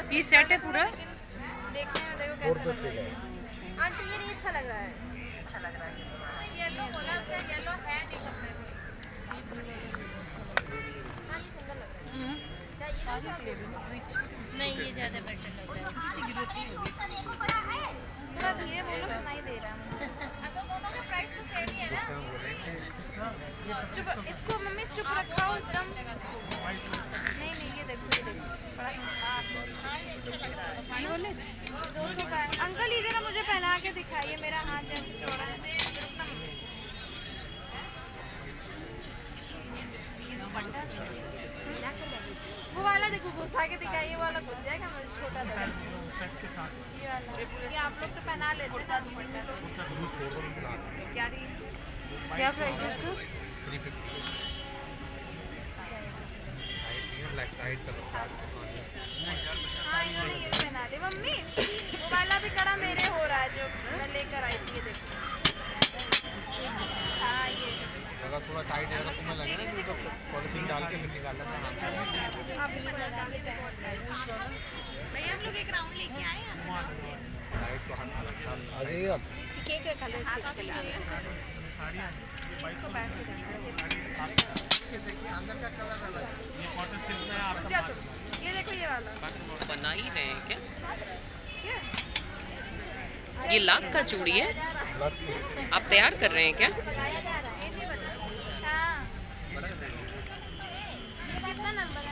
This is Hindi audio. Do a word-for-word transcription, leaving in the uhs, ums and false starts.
ये सेट है पूरा। देखते हैं देखो कैसा लग रहा है। आंटी ये नहीं अच्छा लग रहा है। अच्छा लग रहा है। येलो बोला था, येलो है नहीं कपड़े में। हाँ ये सुंदर लग रहा है। नहीं ये ज़्यादा बेटर लग रहा है। थोड़ा धीरे बोलो, सुनाई दे रहा है मुझे। दोनों का प्राइस तो सेम ही है ना। चुप, इसको मम्मी चुप रखाओ एकदम। नहीं नहीं ये देखो ये देखो बड़ा ये बोले दो सौ का है। अंकल इधर ना मुझे पहना के दिखाइए, मेरा हाथ जब छोड़ा है। वो वाला देखो घुसा के दिखाइए, वाला घुस जाएगा मुझे छोटा सा ये वाला। ये आप लोग तो पहना लेते ना। क्या क्या प्राइस है इसका? हाँ इन्होंने ये पहना दे मम्मी। वो वाला भी कड़ा मेरे हो रहा है जो मैं लेकर आई थी, ये देखो। हाँ ये अगर थोड़ा टाइट है तो तुम्हें लगे ना तो पॉलिथीन डाल के फिर निकाल लेना। आप भैया हम लोग एक राउंड लेके आए हैं। टाइट तो हटना लगता है। आ जाइए आप। केक का कलर स्टिच के लिए इसको बैठ के देखिए अंदर का कलर अलग है। ये कॉटन सिल्क में आपका ये देखो ये वाला बना ही रहे हैं क्या? क्या ये लाख का चूड़ी है, आप तैयार कर रहे हैं क्या? हाँ कितना नंबर है?